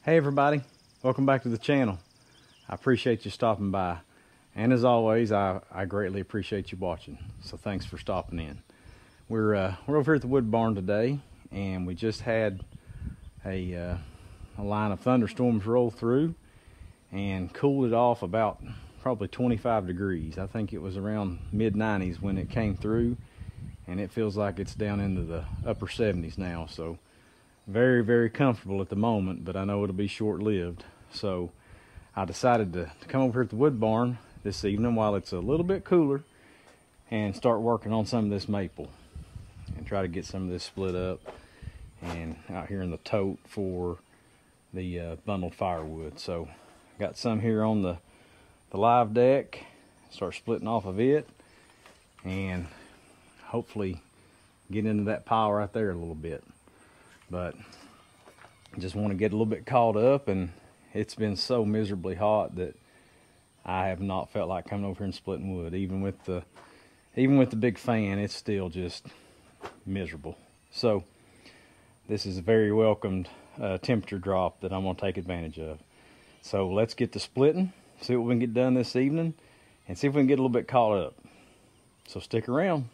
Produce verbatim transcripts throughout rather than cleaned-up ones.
Hey everybody, welcome back to the channel. I appreciate you stopping by, and as always I, I greatly appreciate you watching, so thanks for stopping in. We're, uh, we're over here at the wood barn today, and we just had a, uh, a line of thunderstorms roll through and cooled it off about probably twenty-five degrees. I think it was around mid nineties when it came through, and it feels like it's down into the upper seventies now, so very very comfortable at the moment, but I know it'll be short-lived. So I decided to, to come over here at the wood barn this evening while it's a little bit cooler and start working on some of this maple and try to get some of this split up and out here in the tote for the uh, bundled firewood. So got some here on the, the live deck, start splitting off of it and hopefully get into that pile right there a little bit. But I just want to get a little bit caught up, and it's been so miserably hot that I have not felt like coming over here and splitting wood. Even with the even with the big fan, it's still just miserable. So this is a very welcomed uh, temperature drop that I'm going to take advantage of. So let's get to splitting, see what we can get done this evening, and see if we can get a little bit caught up. So stick around.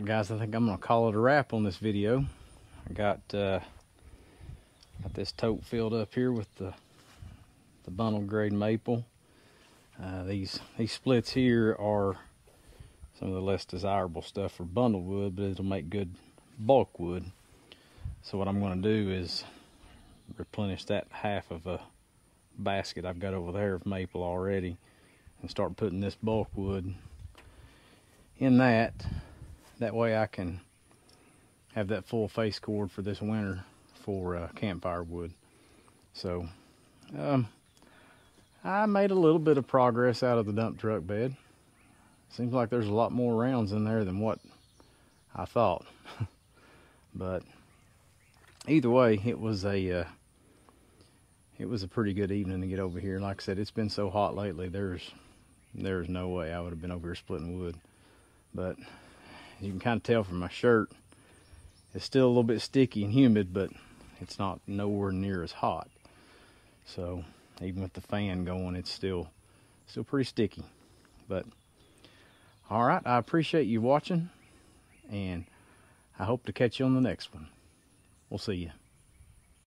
right, guys, I think I'm gonna call it a wrap on this video. I got uh, got this tote filled up here with the the bundle grade maple. Uh, these these splits here are some of the less desirable stuff for bundle wood, but it'll make good bulk wood. So what I'm going to do is replenish that half of a basket I've got over there of maple already, and start putting this bulk wood in that. That way I can have that full face cord for this winter for uh, campfire wood. So um, I made a little bit of progress out of the dump truck bed. Seems like there's a lot more rounds in there than what I thought. But either way, it was a uh, it was a pretty good evening to get over here. Like I said, it's been so hot lately. There's there's no way I would have been over here splitting wood. But you can kind of tell from my shirt, it's still a little bit sticky and humid, but it's not nowhere near as hot. So even with the fan going, it's still still pretty sticky. But all right, I appreciate you watching, and I hope to catch you on the next one. We'll see you.